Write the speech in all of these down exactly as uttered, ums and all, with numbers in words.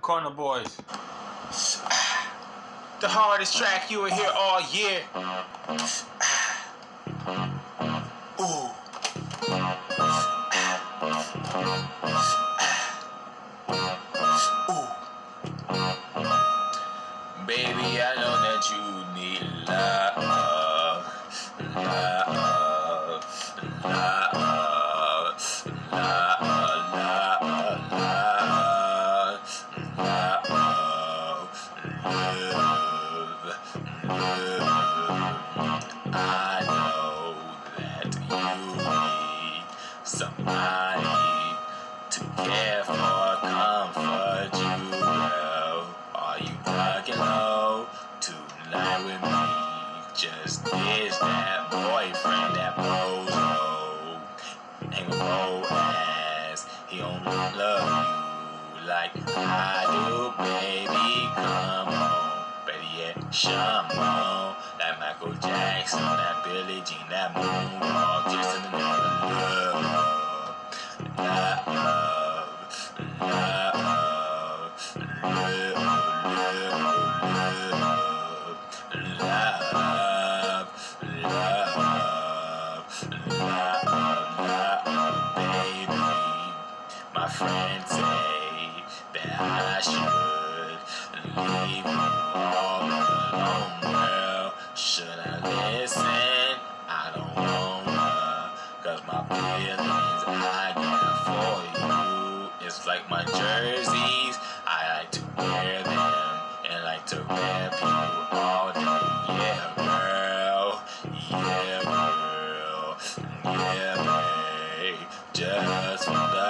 Corner Boys. The hardest track you will hear all year. Ooh. Ooh. Baby, I know that you need love, love, love, love, love, I know that you need somebody to care for, comfort you well. Are you bugging low tonight with me? Just is that boyfriend that bozo, ain't a bow ass. He don't love you like I do, baby. Come on, better yet, Shamo. That Michael Jackson, that Billie Jean, that moonwalk, just another love, love, love, love, love, love, love, love, baby. My friends say that I should leave you all alone, girl. Should I listen? I don't wanna, cause my feelings I got for you, it's like my jerseys, I like to wear them, and like to rap you all day. Yeah, girl, yeah, girl, yeah, babe, just for the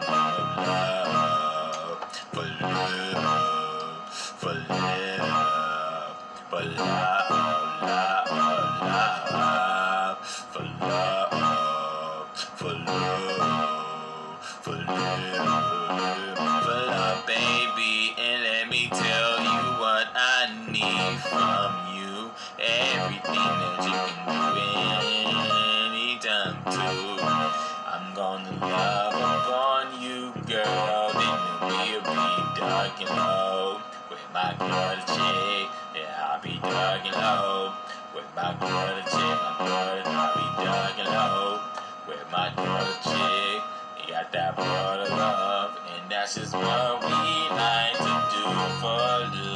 love, for love, for love, for love. For love, for love, for love, for love, baby. And let me tell you what I need from you. Everything that you can do anytime too. I'm gonna love upon you, girl. Then we'll be dark and low. With my girl chick, yeah, I'll be dark and low. With my girl chick, my girl, I'll be dark and low. With my girl chick, you got that brother love, and that's just what we like to do for love.